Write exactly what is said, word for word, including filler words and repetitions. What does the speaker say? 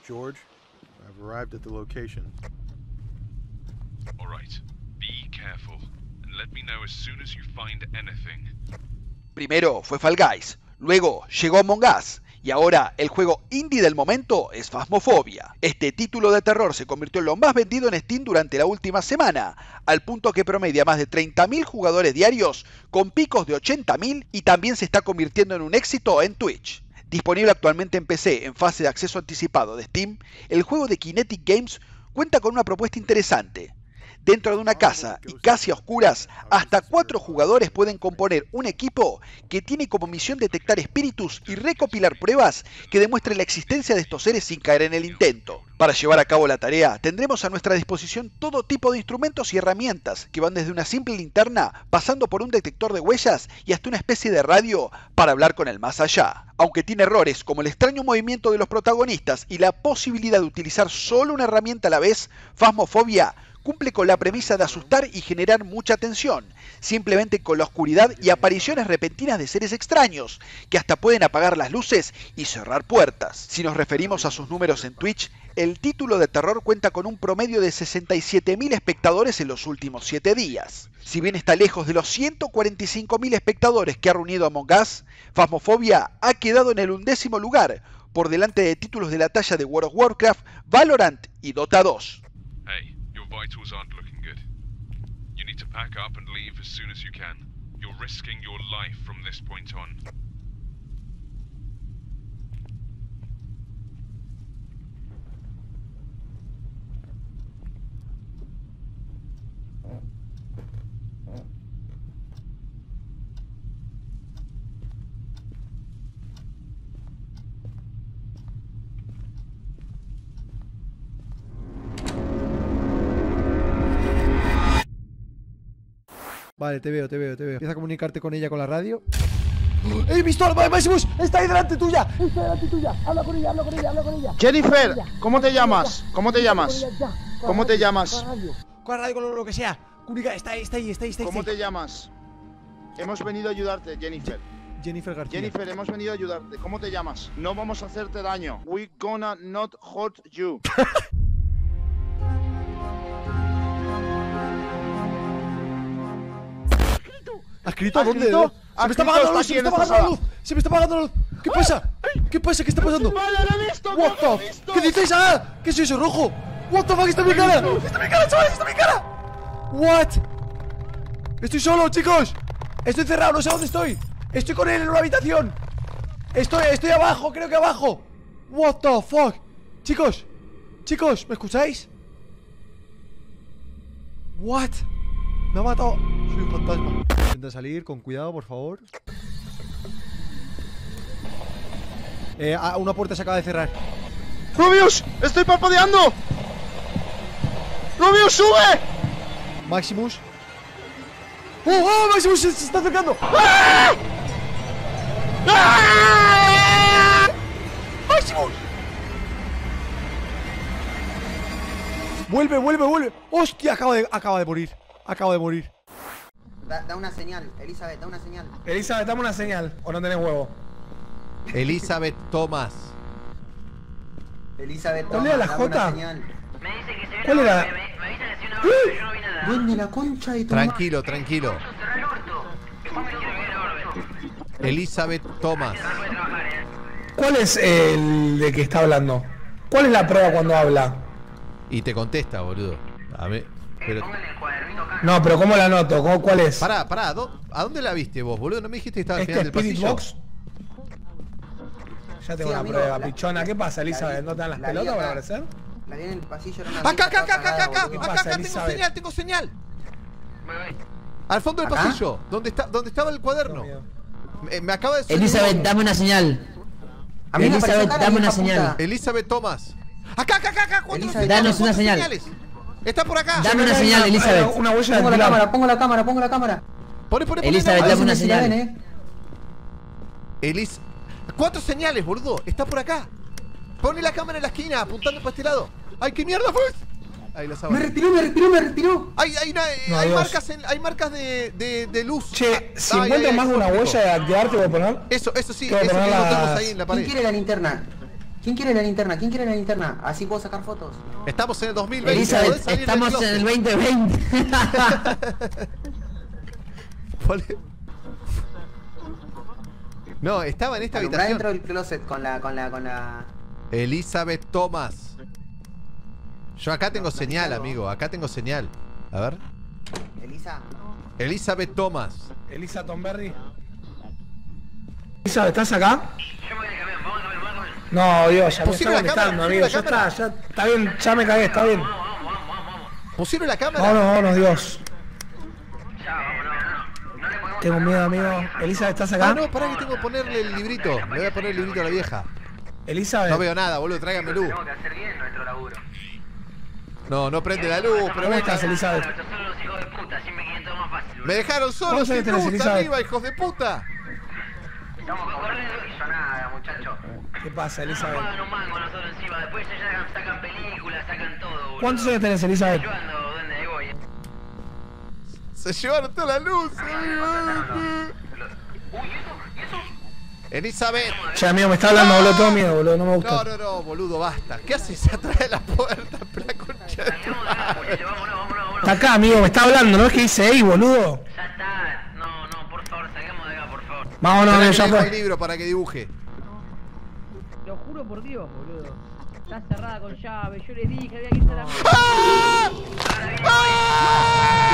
George, I've arrived at the location. All right. Be careful and let me know as soon as you find anything. Primero fue Fall Guys, luego llegó Among Us y ahora el juego indie del momento es Phasmophobia. Este título de terror se convirtió en lo más vendido en Steam durante la última semana, al punto que promedia más de treinta mil jugadores diarios con picos de ochenta mil y también se está convirtiendo en un éxito en Twitch. Disponible actualmente en P C en fase de acceso anticipado de Steam, el juego de Kinetic Games cuenta con una propuesta interesante. Dentro de una casa y casi a oscuras, hasta cuatro jugadores pueden componer un equipo que tiene como misión detectar espíritus y recopilar pruebas que demuestren la existencia de estos seres sin caer en el intento. Para llevar a cabo la tarea, tendremos a nuestra disposición todo tipo de instrumentos y herramientas que van desde una simple linterna, pasando por un detector de huellas y hasta una especie de radio para hablar con el más allá. Aunque tiene errores como el extraño movimiento de los protagonistas y la posibilidad de utilizar solo una herramienta a la vez, Phasmophobia cumple con la premisa de asustar y generar mucha tensión, simplemente con la oscuridad y apariciones repentinas de seres extraños, que hasta pueden apagar las luces y cerrar puertas. Si nos referimos a sus números en Twitch, el título de terror cuenta con un promedio de sesenta y siete mil espectadores en los últimos siete días. Si bien está lejos de los ciento cuarenta y cinco mil espectadores que ha reunido Among Us, Phasmophobia ha quedado en el undécimo lugar, por delante de títulos de la talla de World of Warcraft, Valorant y Dota dos. Hey. Vitals aren't looking good. You need to pack up and leave as soon as you can. You're risking your life from this point on. Vale, te veo, te veo, te veo. Empieza a comunicarte con ella con la radio. ¡Oh! ¡He visto al Maximus! ¡Está ahí delante tuya! ¡Está delante tuya! ¡Habla con ella, habla con ella, habla con ella! Jennifer, ¿cómo te llamas? ¿Cómo te llamas? ¿Cómo te llamas? Con la radio, con la radio, con lo que sea. Comunica, está ahí, está ahí, está ahí, está ahí. ¿Cómo te llamas? Hemos venido a ayudarte, Jennifer. Jennifer García. Jennifer, hemos venido a ayudarte. ¿Cómo te llamas? No vamos a hacerte daño. We gonna not hurt you. ¿Ha escrito? ¿Ha ¿Dónde? escrito? Se me está apagando la luz, se me está apagando la luz. Se me está apagando la luz. ¿Qué pasa? ¿Qué pasa? ¿Qué está pasando? What the? ¿Qué dices? ¡Ah! ¿Qué es eso, rojo? What the fuck, está en mi cara. Está en mi cara, chavales, está en mi cara. What? Estoy solo, chicos. Estoy cerrado, no sé dónde estoy. Estoy con él en una habitación. Estoy, estoy abajo, creo que abajo. What the fuck. Chicos, chicos, ¿me escucháis? What? Me ha matado. Soy un fantasma. Intenta salir con cuidado, por favor. Eh, una puerta se acaba de cerrar. ¡Rubius! ¡Estoy parpadeando! ¡Rubius, sube! Maximus. ¡Oh, oh! Maximus se, se está acercando. ¡Ah! ¡Ah! ¡Maximus! Vuelve, vuelve, vuelve. ¡Hostia! Acaba de, acaba de morir. Acaba de morir. Da, da una señal, Elizabeth, da una señal. Elizabeth, dame una señal, o no tenés huevo. Elizabeth Thomas. Elizabeth, ¿Cuál toma, era la dame una J? señal. Me dice que se viene. ¿Cuál era? Me, me avisa que si una hora, pero yo no vi nada. Dueño la concha y tu Tranquilo, tranquilo. Cerrá el orto. Después me quiero ver el orto. Elizabeth Thomas. No puede trabajar, eh. ¿Cuál es el de que está hablando? ¿Cuál es la prueba cuando habla? Y te contesta, boludo. A ver, pero... Póngale el cuadernito acá. No, pero ¿cómo la noto? ¿Cómo, ¿Cuál es? Pará, pará, ¿a dó- ¿a dónde la viste vos, boludo? ¿No me dijiste que estaba al ¿Este final del Spirit pasillo? Box? Ya tengo Sí, la amigo, prueba, la- pichona. ¿Qué pasa, la Elizabeth? vi- ¿No te dan las la vi pelotas acá. para aparecer? La vi en el pasillo, era una Acá, vieja acá, acá, acá, apagada, acá, boludo. acá, pasa, acá, tengo Elizabeth? señal, tengo señal. Voy, voy. Al fondo del ¿Acá? pasillo, donde está, donde estaba el cuaderno. Tengo miedo. Me, me acaba de decir. Elizabeth, dame una señal. A mí me apareció Elizabeth, acá la dame una vieja señal. puta. Elizabeth Thomas. Acá, acá, acá, acá. cuatro Elizabeth, señales, danos una cuatro señal. señales. Está por acá. Dame una Hay señal, hay Elizabeth. Una huella de Pongo la pilar. cámara, pongo la cámara, pongo la cámara. Pone, pone, pone. Elizabeth, acá. dame una Si la señal. ven, eh. Elis. Cuatro señales, boludo. Está por acá. Pone la cámara en la esquina, apuntando para este lado. ¡Ay, qué mierda fue! Ahí la Me sábana. retiró, me retiró, me retiró. Hay, hay, una- eh, No, hay Dios. marcas, en- hay marcas de, de, de luz. Che, Ah, si ay, encuentro ay, más de ay, una eso huella de activarte, voy a poner. Eso, eso sí, Tengo que eso poner que lo las- tenemos ahí en la ¿Quién pared. quiere la linterna? ¿Quién quiere la linterna? ¿Quién quiere la linterna? Así puedo sacar fotos. Estamos en el dos mil veinte. Elizabeth, ¿podés salir del estamos en closet? el veinte veinte. Pone- No, estaba en esta Alumbrá habitación. dentro del closet con la, con la, con la... Elizabeth Thomas. Yo acá tengo No, señal, algo. amigo. Acá tengo señal. A ver. Elisa. Elizabeth Thomas. Elisa Tomberry. Elisa, ¿estás acá? Yo me voy de camión, vamos a camión, vamos a camión. No, Dios, ya me Pusieron está la cámara, molestando, amigo. Ya pusieron la está, ya está bien, ya me cagué, está bien. Vamos, vamos, vamos, vamos. ¿Pusieron la cámara? Vámonos, vámonos, Dios. Ya, vámonos, vámonos. No le podemos Tengo sacar miedo, fotos a la amigo. vieja. Elisa, ¿estás Ah, acá? no, pará que tengo que ponerle el librito. Le voy a poner el librito a la vieja. Elizabeth. No veo nada, boludo. Tráigame luz. Tenemos que hacer bien nuestro laburo. No, no prende la luz, pero ¿Cómo venga. estás, Elizabeth? Estos son los hijos de puta, así me quedé todo más fácil. Me dejaron solo ¿Cuántos sin años tenés, luz Elizabeth? arriba, hijos de puta. Estamos corriendo y hizo nada, muchachos. ¿Qué pasa, Nos Elizabeth? pagan un mango nosotros encima, después ellos sacan, sacan películas, sacan todo, boludo. ¿Cuántos años tenés, Elizabeth? Yo ando donde ahí voy. Se llevaron toda la luz, amigo. Uy, ¿y eso? ¿Y eso? Elizabeth. Che, amigo, me está hablando, boludo, tengo miedo, boludo, no me No, gusta. no, no, boludo, basta. ¿Qué haces atrás de la puerta? La concha de tu Salgamos de acá, madre. muchachos, vámonos, vámonos, vámonos. Está acá, amigo, me está hablando, ¿no es que dice ahí, boludo? Ya está, no, no, por favor, salgamos de acá, por favor. Vámonos, Esperá amigo, que ya le dejo el fue. libro para que dibuje. Lo juro por Dios, boludo. Está cerrada con llave. Yo les dije, había que irse a la mierda. ¡Ah! ¡Ah!